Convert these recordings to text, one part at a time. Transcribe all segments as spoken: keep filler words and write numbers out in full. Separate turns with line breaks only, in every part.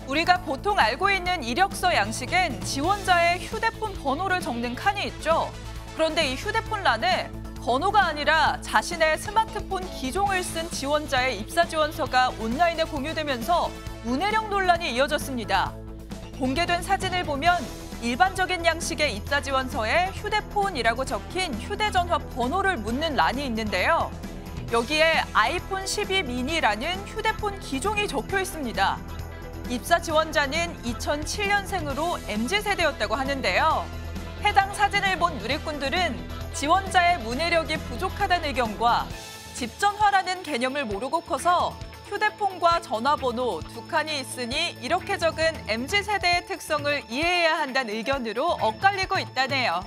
우리가 보통 알고 있는 이력서 양식엔 지원자의 휴대폰 번호를 적는 칸이 있죠. 그런데 이 휴대폰란에 번호가 아니라 자신의 스마트폰 기종을 쓴 지원자의 입사지원서가 온라인에 공유되면서 문해력 논란이 이어졌습니다. 공개된 사진을 보면 일반적인 양식의 입사지원서에 휴대폰이라고 적힌 휴대전화 번호를 묻는 란이 있는데요. 여기에 아이폰 십이 미니라는 휴대폰 기종이 적혀 있습니다. 입사 지원자는 이천칠 년생으로 엠지 세대였다고 하는데요. 해당 사진을 본 누리꾼들은 지원자의 문해력이 부족하다는 의견과 집전화라는 개념을 모르고 커서 휴대폰과 전화번호 두 칸이 있으니 이렇게 적은 엠지 세대의 특성을 이해해야 한다는 의견으로 엇갈리고 있다네요.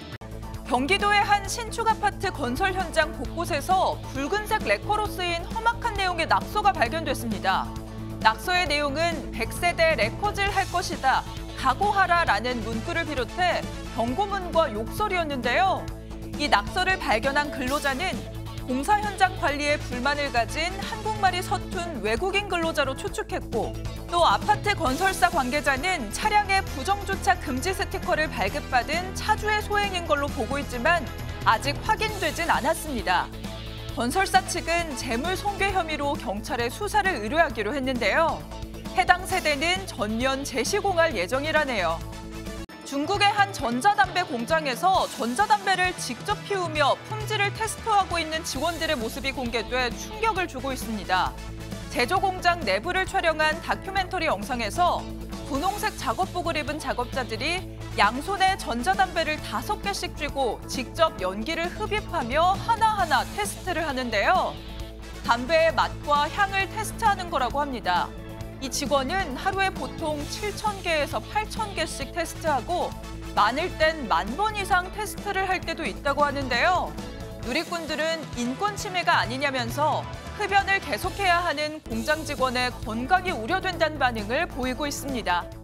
경기도의 한 신축 아파트 건설 현장 곳곳에서 붉은색 레커로 쓰인 험악한 내용의 낙서가 발견됐습니다. 낙서의 내용은 백 세대 레커질 할 것이다, 각오하라라는 문구를 비롯해 경고문과 욕설이었는데요. 이 낙서를 발견한 근로자는 공사 현장 관리에 불만을 가진 한국말이 서툰 외국인 근로자로 추측했고, 또 아파트 건설사 관계자는 차량에 부정주차 금지 스티커를 발급받은 차주의 소행인 걸로 보고 있지만 아직 확인되진 않았습니다. 건설사 측은 재물 손괴 혐의로 경찰에 수사를 의뢰하기로 했는데요. 해당 세대는 전면 재시공할 예정이라네요. 중국의 한 전자담배 공장에서 전자담배를 직접 피우며 품질을 테스트하고 있는 직원들의 모습이 공개돼 충격을 주고 있습니다. 제조 공장 내부를 촬영한 다큐멘터리 영상에서 분홍색 작업복을 입은 작업자들이 양손에 전자담배를 다섯 개씩 쥐고 직접 연기를 흡입하며 하나하나 테스트를 하는데요. 담배의 맛과 향을 테스트하는 거라고 합니다. 이 직원은 하루에 보통 칠천 개에서 팔천 개씩 테스트하고 많을 땐 만 번 이상 테스트를 할 때도 있다고 하는데요. 누리꾼들은 인권 침해가 아니냐면서 흡연을 계속해야 하는 공장 직원의 건강이 우려된다는 반응을 보이고 있습니다.